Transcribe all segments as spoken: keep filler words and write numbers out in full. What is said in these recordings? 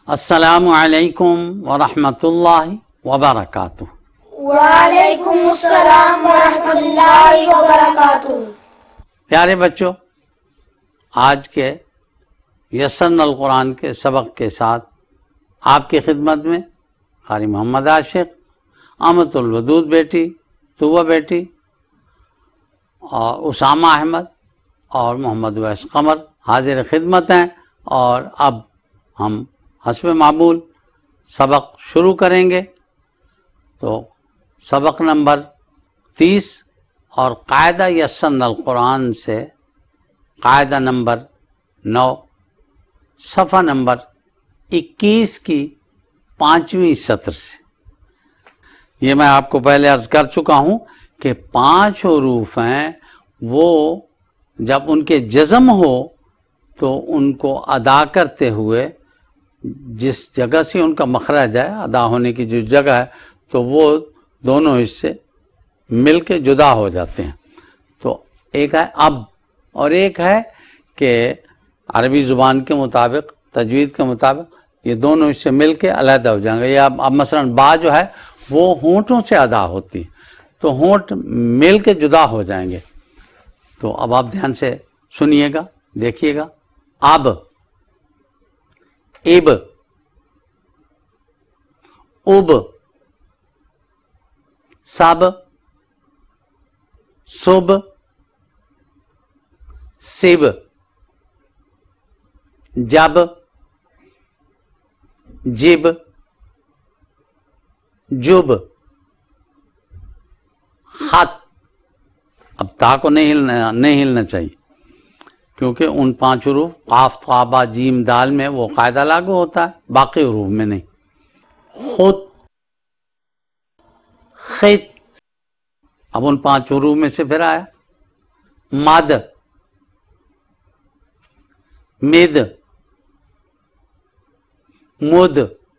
السلام علیکم ورحمۃ اللہ وبرکاتہ۔ وعلیکم السلام ورحمۃ اللہ وبرکاتہ۔ پیارے بچوں، آج کے یسرنا القرآن کے سبق کے ساتھ آپ کی خدمت میں قاری محمد عاشق، امت الودود بیٹی، طوبہ بیٹی اور اسامہ احمد اور محمد ویس قمر حاضر خدمت ہیں، اور اب ہم حسب معمول سبق شروع کریں گے۔ تو سبق نمبر تیس اور قاعدہ یسرنا القرآن سے قاعدہ نمبر نو، صفحہ نمبر اکیس کی پانچویں سطر سے۔ یہ میں آپ کو پہلے عرض کر چکا ہوں کہ پانچ حروف ہیں، وہ جب ان کے جزم ہو تو ان کو ادا کرتے ہوئے جس جگہ سے ان کا مخرج ہے، ادا ہونے کی جو جگہ ہے، تو وہ دونوں حصے مل کے جدا ہو جاتے ہیں۔ تو ایک ہے اب، اور ایک ہے کہ عربی زبان کے مطابق، تجوید کے مطابق یہ دونوں حصے مل کے علیحدہ ہو جائیں گے۔ یا اب مثلاً با جو ہے وہ ہونٹوں سے ادا ہوتی ہے، تو ہونٹ مل کے جدا ہو جائیں گے۔ تو اب آپ دھیان سے سنیے گا، دیکھیے گا۔ اب، اب، اب، سب، صب، سب، جب، جب، جب، خط۔ اب تا کو نہیں ہلنا نہیں ہلنا چاہیے، کیونکہ ان پانچ حروف قاف، طا، با، جیم، دال میں وہ قاعدہ لاگو ہوتا ہے، باقی حروف میں نہیں۔ خط، خط، اب ان پانچ حروف میں سے پھر آیا۔ مد، مد، مد،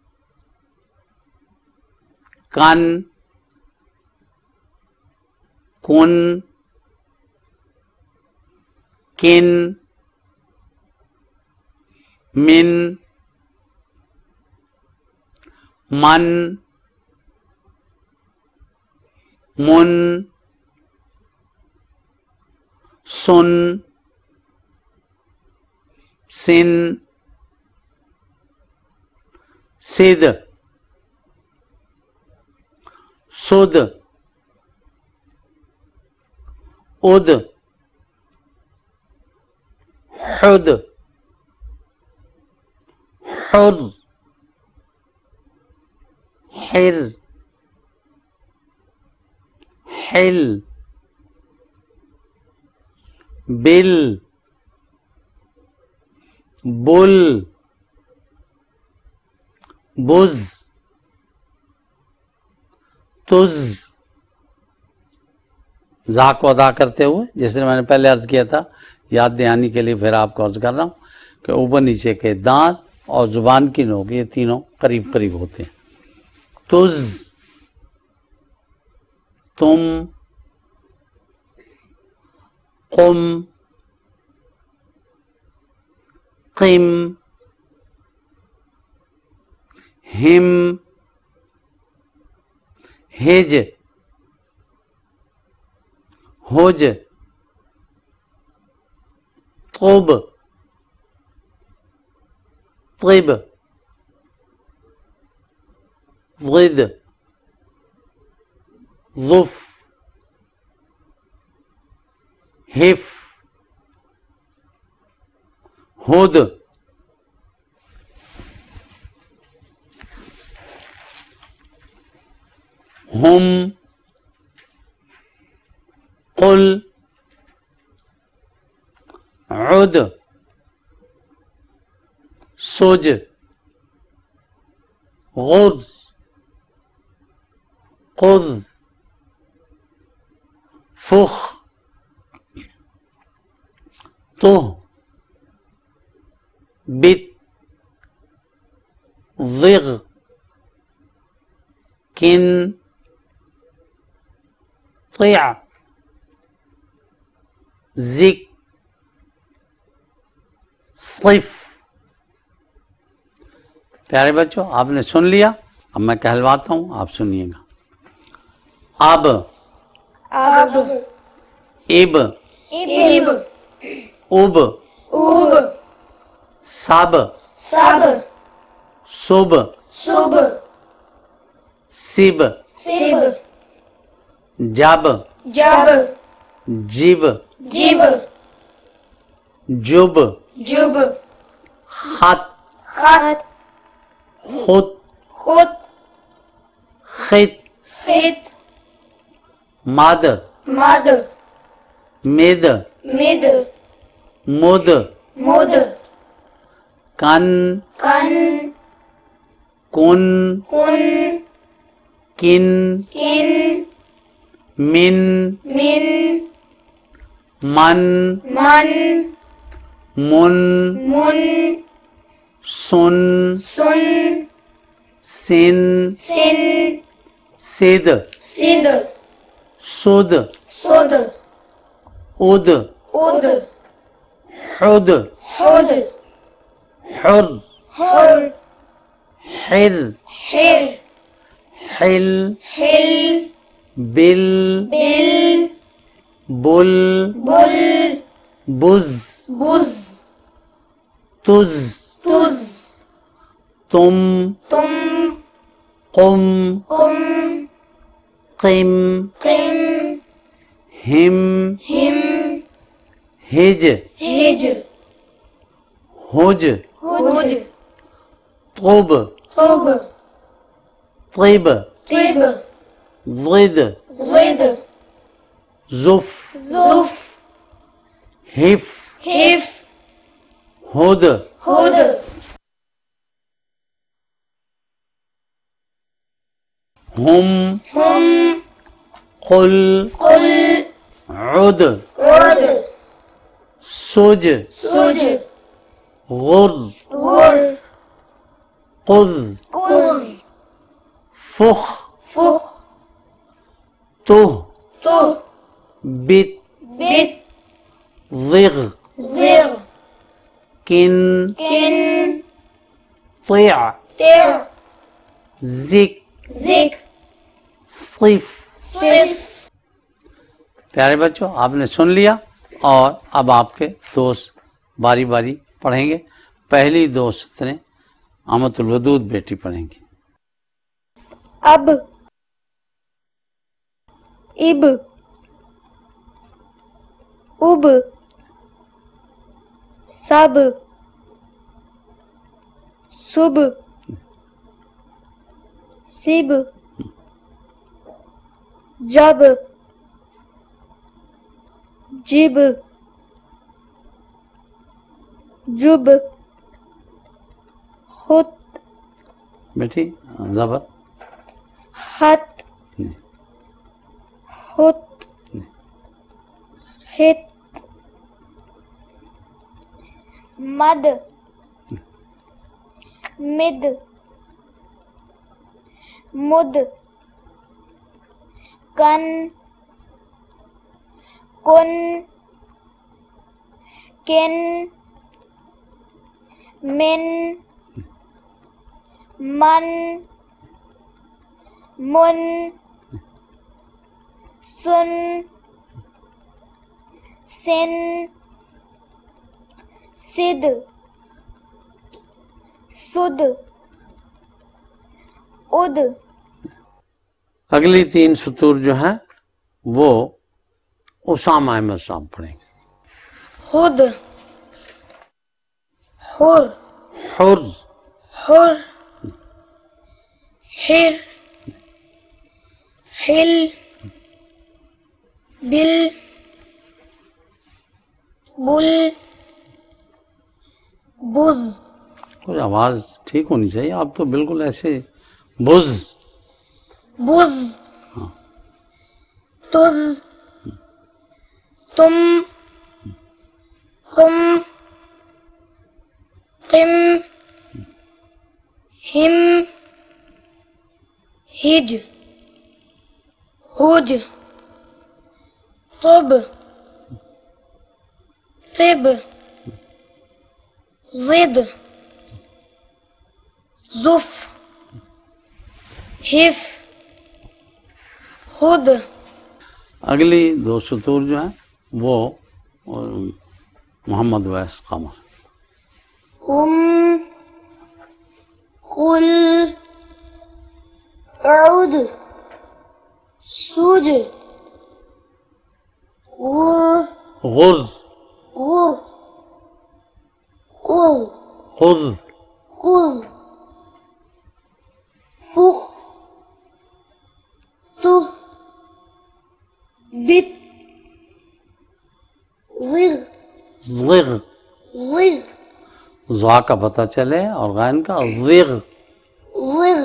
کن، کن، کن، من، من، من، سن، سن، سد، سد، اد، حد، حر، حر، حل، بل، بل، بز، تز۔ زا کو ادا کرتے ہوئے، جس نے میں نے پہلے عرض کیا تھا، یاد دہانی کے لیے پھر آپ کو عرض کر رہا ہوں کہ اوپر نیچے کے دانت اور زبان کی نوک یہ تینوں قریب قریب ہوتے ہیں۔ تز، تم، قم، قم، ہم، ہج، ہج، طب، طب، ضد، ظف، حف، ہد۔ ہم، قل، عد، سج، غض، قض، فخ، طہ، بت، ضغ، کن، طع، ذک، صف، پیارے بچوں آپ نے سن لیا، اب میں کہلواتا ہوں آپ سنیے گا. اب، اب، اب، اب، اب، اوب، سب، سب، صب، صب، سب، سب، جب، جب، جب، جب، جب، جب، خط، خط، خط، خط، خط، خط، مد، مد، مد، مد، مد، مد، کن، کن، کن، کن، کن، کن، من، من، من، من، من، من، سن، سن، سن، سن، سد، سد، سد، سد، اد، اد، حد، حد، حر، حر، حر، حر، حل، حل، بل، بل، بل، بل، بز، بز، تز، تز، تم، تم، قم، قم، قم، قم، ہم، ہم، ہج، ہج، ہج، ہج، طب، طب، طب، طب، ضد، ضد، زف، ظف، حف، حف، ہد، ہد، ہم، ہم، قل، قل، عد، عد، سج، سج، غر، غر، قذ، قذ، فخ، فخ، تہ، تہ، بت، بت، ضغ، زغ، کن، کن، طع، طع، ذک، ذک، صف. صف. پیارے بچوں آپ نے سن لیا اور اب آپ کے دوست باری باری پڑھیں گے. پہلی دوست نے امت الودود بیٹی پڑھیں گی. اب، اب، اب، سب، صب، سب، جب، جب، جب، خط، بیٹی زبر، خط، خط، خط، مد، مد، مد، کن، کن، کن، من، من، من، سن، سن، سد، سد، اد. اگلی تین سطور جو ہیں وہ اسامہ احمد صاحب پڑھیں گے. خود، حر، حر، حر، حر، حل، بل، بل، بز، کچھ آواز ٹھیک ہونی چاہیے. آپ تو بالکل ایسے بز، بز، تز، تم، قم، قم، ہم، ہج، ہج، طب، طب، ضد، زف ہف ہد. اگلی دو سطور جو ہیں وہ محمد ویس قمر. قم قل اعد سج غر غرز غر قل خذ خذ فخ تہ بت غر زغ غر ضا کا پتہ چلے اور غین کا زغ. غر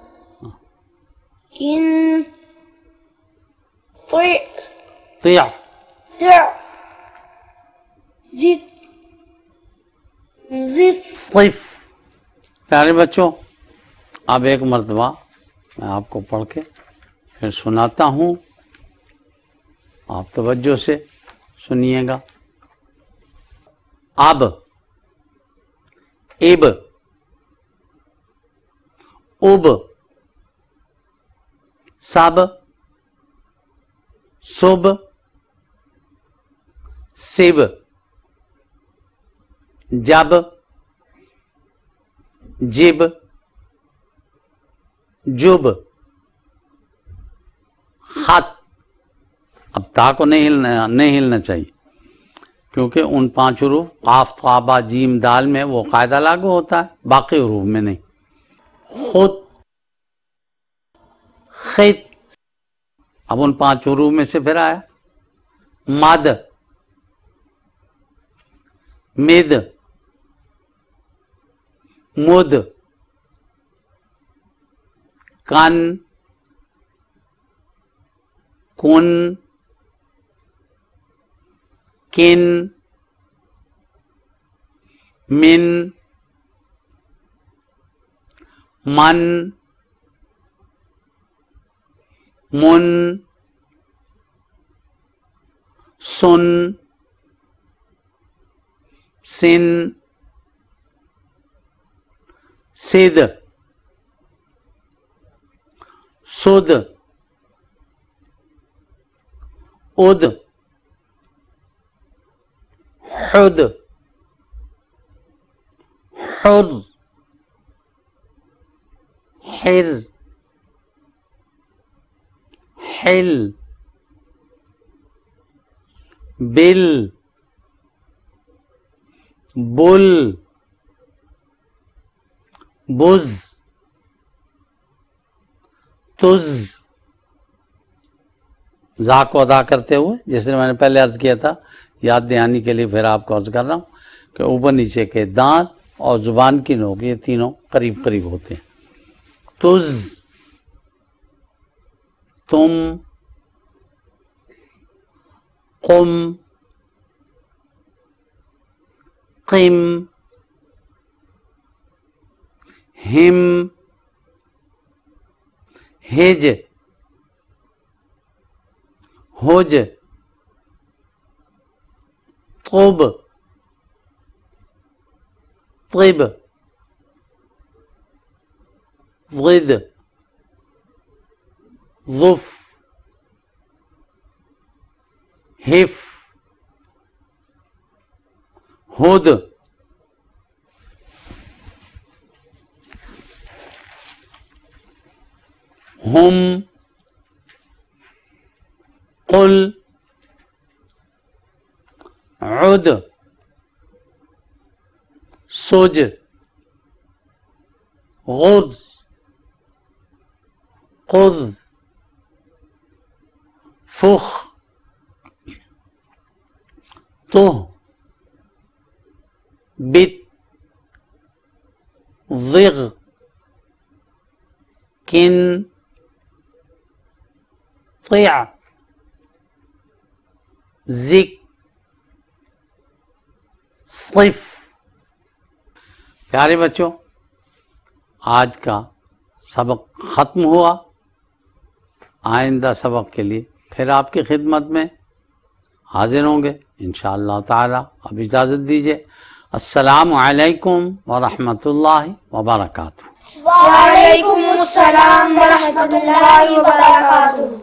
کن طع طیع تع زت زف. صف. پیارے بچوں، اب ایک مرتبہ میں آپ کو پڑھ کے پھر سناتا ہوں، آپ توجہ سے سنیے گا. اب اب اب سب صب سب جب جب جب خط. اب تا کو نہیں ہلنا نہیں ہلنا چاہیے کیونکہ ان پانچ حروف قاف طا با جیم دال میں وہ قاعدہ لاگو ہوتا ہے، باقی حروف میں نہیں. خود خط. اب ان پانچ حروف میں سے پھر آیا مد مد مد کن کن کن من من من سن سن سد سد اد حد حر حر حل بل بل بز تز. ذا کو ادا کرتے ہوئے جس نے میں نے پہلے عرض کیا تھا، یاد دہانی کے لیے پھر آپ کو عرض کر رہا ہوں کہ اوپر نیچے کے دانت اور زبان کی نوک یہ تینوں قریب قریب ہوتے ہیں. تز تم قم قم ہم ہج ہوج طب طب ضد ظف حف ہد. ہم قل عد سج غض قض فخ طہ بت ضغ کن طع ذک صف. پیارے بچوں، آج کا سبق ختم ہوا. آئندہ سبق کے لیے پھر آپ کی خدمت میں حاضر ہوں گے انشاءاللہ تعالی. اب اجازت دیجیے. السلام علیکم ورحمۃ اللہ وبرکاتہ. وعلیکم السلام ورحمۃ اللہ وبرکاتہ.